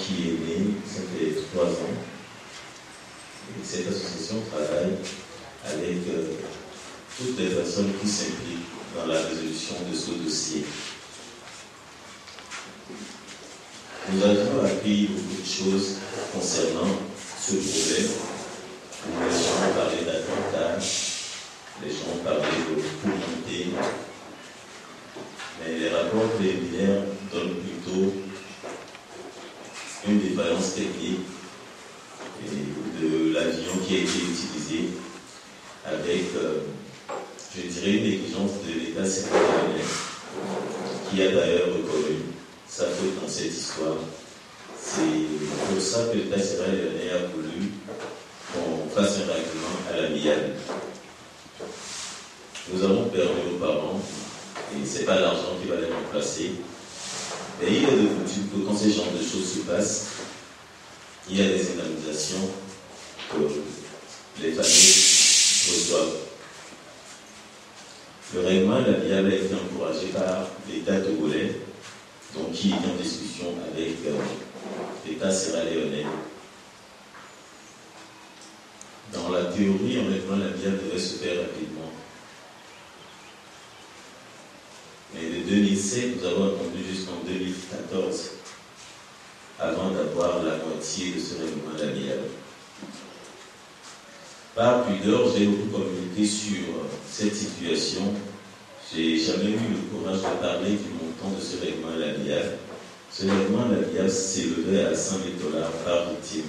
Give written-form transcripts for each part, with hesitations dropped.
qui est né, ça fait 3 ans. Et cette association travaille avec toutes les personnes qui s'impliquent dans la résolution de ce dossier. Nous avons appris beaucoup de choses concernant ce problème. Les gens parlaient d'attentats, les gens parlaient de pauvreté, mais les rapports préliminaires donnent plutôt une défaillance technique de l'avion qui a été utilisé avec, je dirais, une négligence de l'État sénégalais, qui a d'ailleurs reconnu sa faute dans cette histoire. C'est pour ça que l'État sénégalais a voulu qu'on fasse un règlement à l'amiable. Nous avons permis aux parents, et ce n'est pas l'argent qui va les remplacer, mais il est de coutume que quand ce genre de choses se passent, il y a des indemnisations que les familles reçoivent. Le règlement à l'amiable a été encouragé par l'État togolais, donc qui est en discussion avec l'État sierra-léonais. Dans la théorie, un règlement à l'amiable devait se faire rapidement. Mais de 2007, nous avons attendu jusqu'en 2014 avant d'avoir la moitié de ce règlement à l'amiable. Par pudeur, j'ai beaucoup communiqué sur cette situation. Je n'ai jamais eu le courage de parler du montant de ce règlement à l'amiable. Ce règlement à l'amiable s'élevait à $100 000 par victime.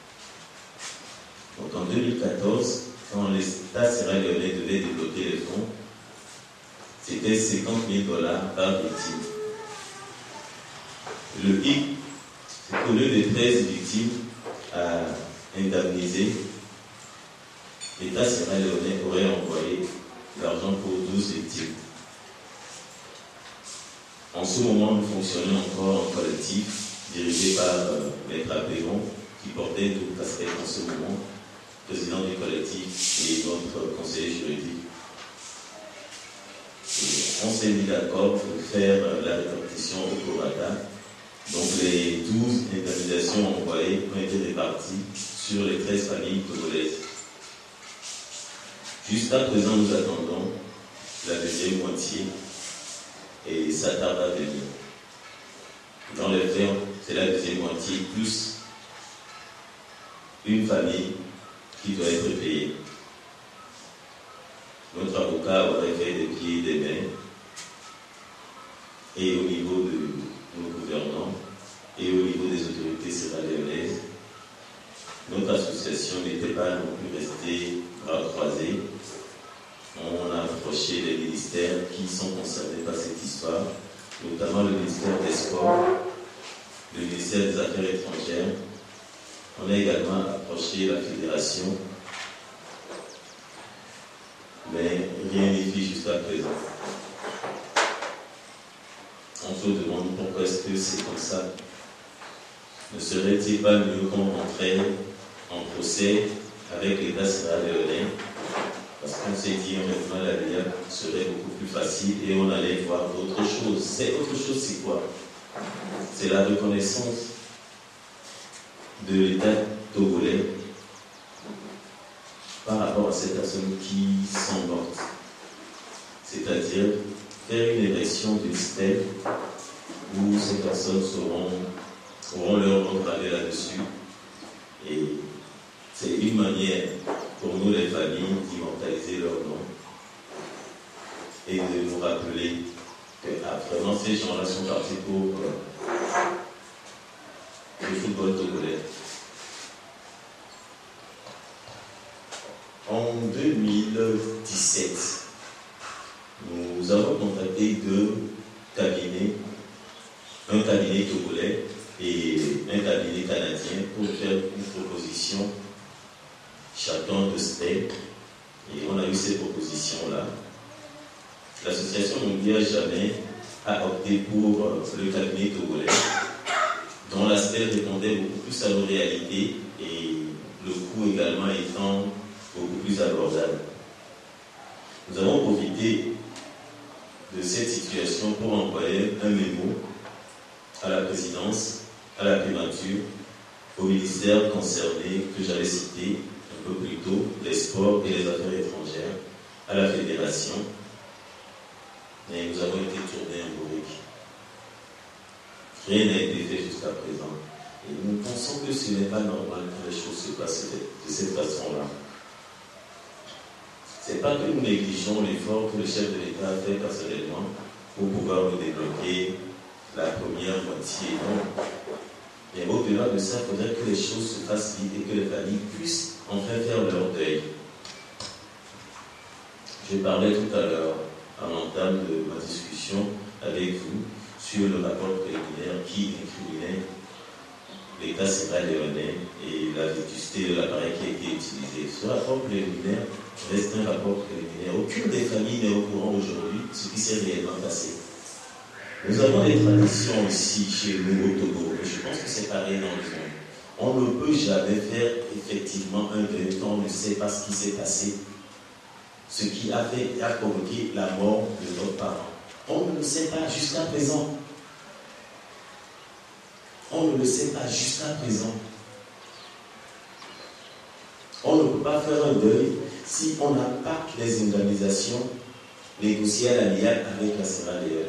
Donc en 2014, quand l'État sierra-léonais devait débloquer les fonds, c'était $50 000 par victime. Le hic, c'est qu'au lieu de 13 victimes à indemniser, l'État sierra-léonais aurait envoyé l'argent pour 12 victimes. En ce moment, nous fonctionnons encore en collectif, dirigé par Maître Apéron, qui portait toute casquette en ce moment, président du collectif et notre conseiller juridique. Et on s'est mis d'accord pour faire la répartition au prorata. Donc les 12 indemnisations envoyées ont été réparties sur les 13 familles togolaises. Jusqu'à présent, nous attendons la deuxième moitié et ça tarde à venir. Dans les faits, c'est la deuxième moitié plus une famille qui doit être payée. Notre avocat aurait fait des pieds et des mains, et au niveau de nos gouvernants et au niveau des autorités sierra-léonaises, notre association n'était pas non plus restée bras croisés. On a approché les ministères qui sont concernés par cette histoire, notamment le ministère des Sports, le ministère des Affaires étrangères. On a également approché la fédération, mais rien n'est fait jusqu'à présent. On se demande pourquoi est-ce que c'est comme ça. Ne serait-il pas mieux qu'on rentrait en procès avec l'État sierra-léonais, parce qu'on s'est dit un règlement à l'amiable serait beaucoup plus facile et on allait voir d'autres choses. Cette autre chose, c'est quoi? C'est la reconnaissance de l'État togolais par rapport à ces personnes qui sont mortes. C'est-à-dire faire une élection d'une stèle où ces personnes auront leur nom gravé là-dessus. Et c'est une manière pour nous, les familles, d'immortaliser leur nom et de nous rappeler que vraiment ces gens-là sont partis pour le football togolais. En 2017, nous avons contacté 2 cabinets, un cabinet togolais et un cabinet canadien pour faire une proposition chacun de stèles. Et on a eu ces propositions-là. L'association mondiale jamais a opté pour le cabinet togolais, dont la stèle répondait beaucoup plus à nos réalités et le coût également étant beaucoup plus abordable. Nous avons profité de cette situation pour envoyer un mémo à la présidence à la primature, au ministère concerné que j'avais cité un peu plus tôt, les sports et les affaires étrangères, à la fédération. Mais nous avons été tournés en bourrique. Rien n'a été fait jusqu'à présent. Et nous pensons que ce n'est pas normal que les choses se passent de cette façon-là. Ce n'est pas que nous négligeons l'effort que le chef de l'État a fait personnellement pour pouvoir nous débloquer la première moitié, non. Mais au-delà de ça, il faudrait que les choses se fassent vite et que les familles puissent enfin faire leur deuil. Je parlais tout à l'heure, à l'entame de ma discussion avec vous, sur le rapport préliminaire qui incriminait l'État sierra-léonais et la vétusté de l'appareil qui a été utilisé. Ce rapport préliminaire reste un rapport préliminaire. Aucune des familles n'est au courant aujourd'hui de ce qui s'est réellement passé. Nous avons des traditions ici, chez nous, au Togo, et je pense que c'est pareil dans le monde. On ne peut jamais faire effectivement un deuil quand on ne sait pas ce qui s'est passé, ce qui a provoqué la mort de notre parent. On ne le sait pas jusqu'à présent. On ne le sait pas jusqu'à présent. On ne peut pas faire un deuil si on n'a pas les indemnisations négociées à l'amiable avec la Sierra Leone.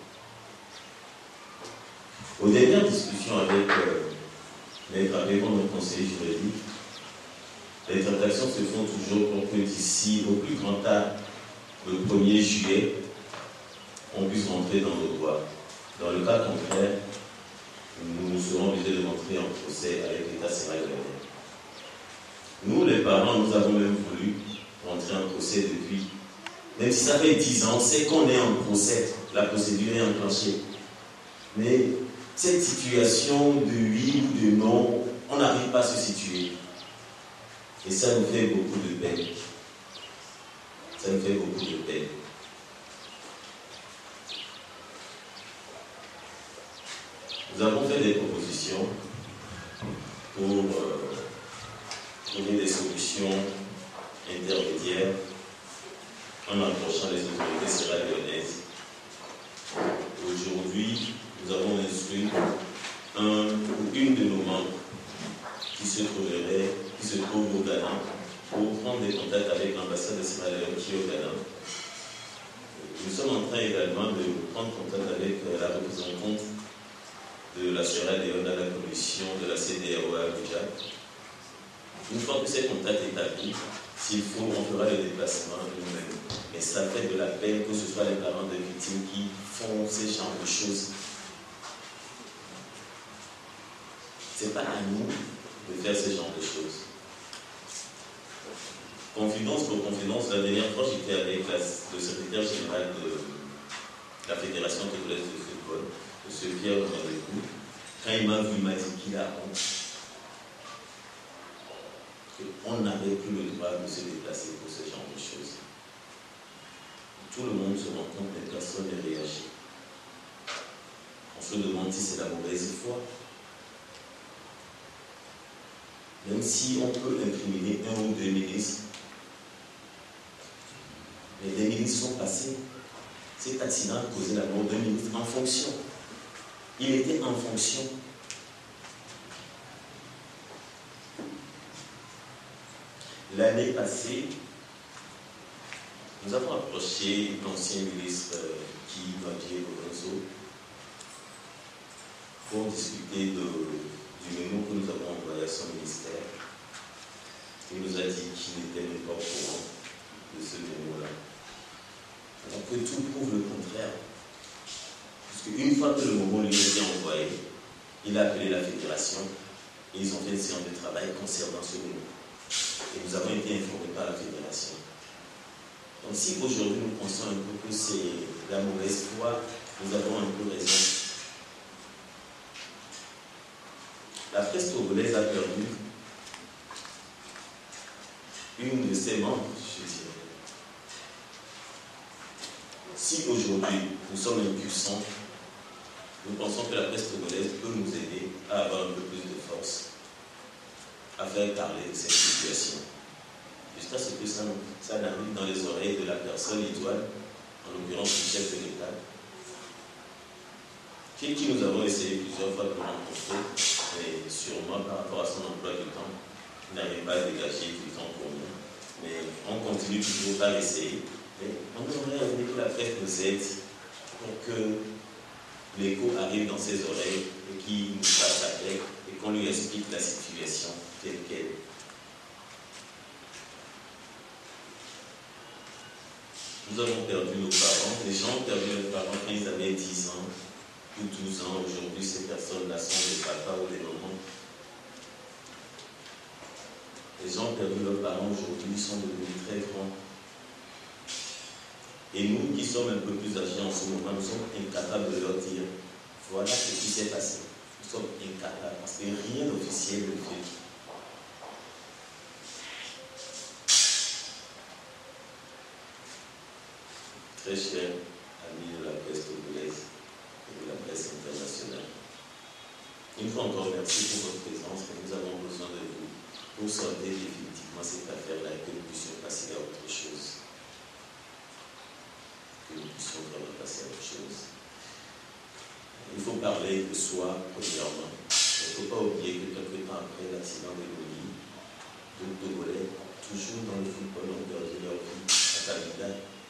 Aux dernières discussions avec notre conseiller juridique, les transactions se font toujours pour que d'ici au plus grand tard, le 1er juillet, on puisse rentrer dans nos droits. Dans le cas contraire, nous serons obligés de rentrer en procès avec l'État sierra-léonais. Nous, les parents, nous avons même voulu rentrer en procès depuis. Même si ça fait 10 ans, c'est qu'on est en procès, la procédure est enclenchée. Mais cette situation de oui ou de non, on n'arrive pas à se situer. Et ça nous fait beaucoup de peine. Ça nous fait beaucoup de peine. Nous avons fait des propositions pour trouver des solutions intermédiaires en approchant les autorités sierra-léonaises. Aujourd'hui, nous avons instruit une de nos membres qui se trouve au Ghana pour prendre des contacts avec l'ambassade de Sierra Leone qui est au Ghana. Nous sommes en train également de prendre contact avec la représentante de la Sierra Leone à la commission de la CEDEAO à Abuja. Une fois que ces contacts établis, s'il faut, on fera le déplacement nous-mêmes. Mais ça fait de la peine que ce soit les parents des victimes qui font ce genre de choses. Ce n'est pas à nous de faire ce genre de choses. Confidence pour confidence, la dernière fois j'étais avec le secrétaire général de la Fédération togolaise de football, M. Pierre Mandékou. Quand il m'a vu, il m'a dit qu'il a honte. Qu'on n'avait plus le droit de se déplacer pour ce genre de choses. Tout le monde se rend compte, mais personne ne réagit. On se demande si c'est la mauvaise foi. Même si on peut incriminer un ou deux ministres, mais les ministres sont passés. Cet accident a causé la mort d'un ministre en fonction. Il était en fonction. L'année passée, nous avons approché l'ancien ministre Guy Lorenzo pour discuter du menu que nous avons envoyé à son ministère. Il nous a dit qu'il n'était même pas au courant de ce menu-là. Alors que tout prouve le contraire. Parce qu'une fois que le moment lui a été envoyé, il a appelé la fédération et ils ont fait une séance de travail concernant ce menu. Et nous avons été informés par la fédération. Donc si aujourd'hui nous pensons un peu que c'est la mauvaise foi, nous avons un peu raison. La presse togolaise a perdu une de ses membres, je dirais. Si aujourd'hui nous sommes impuissants, nous pensons que la presse togolaise peut nous aider à avoir un peu plus de force, à faire parler de cette situation. Jusqu'à ce que ça n'arrive dans les oreilles de la personne idoine, en l'occurrence du chef de l'État. qui nous avons essayé plusieurs fois de le rencontrer, mais sûrement par rapport à son emploi du temps, il n'arrive pas à dégager du temps pour nous. Mais on continue toujours par essayer. Mais on aimerait que la presse nous aide pour que l'écho arrive dans ses oreilles et qu'il nous fasse avec et qu'on lui explique la situation telle qu'elle est. Nous avons perdu nos parents. Les gens ont perdu leurs parents quand ils avaient 10 ans ou 12 ans. Aujourd'hui, ces personnes-là sont des papas ou des mamans. Les gens ont perdu leurs parents aujourd'hui, ils sont devenus très grands. Et nous qui sommes un peu plus âgés en ce moment, nous sommes incapables de leur dire voilà ce qui s'est passé. Nous sommes incapables parce que rien d'officiel ne fait. Très chers amis de la presse togolaise et de la presse internationale, une fois encore, merci pour votre présence, mais nous avons besoin de vous pour solder définitivement cette affaire-là et que nous puissions passer à autre chose. Que nous puissions vraiment passer à autre chose. Il faut parler de soi, premièrement. Il ne faut pas oublier que quelques temps après l'accident de Loni, deux Togolais, toujours dans le football, ont perdu leur vie à Kabila.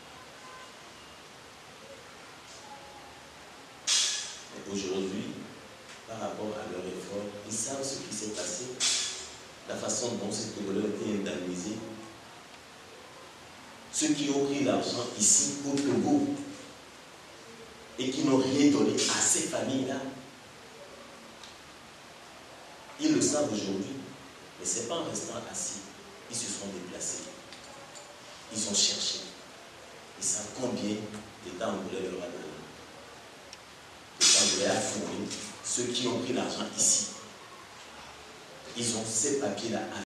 Aujourd'hui, par rapport à leur effort, ils savent ce qui s'est passé, la façon dont ces Togolais ont été indemnisés. Ceux qui ont pris l'argent ici au Togo et qui n'ont rien donné à ces familles-là, ils le savent aujourd'hui, mais ce n'est pas en restant assis. Ils se sont déplacés, ils ont cherché, ils savent combien l'État angolais leur a donné. L'État a fourni ceux qui ont pris l'argent ici. Ils ont ces papiers-là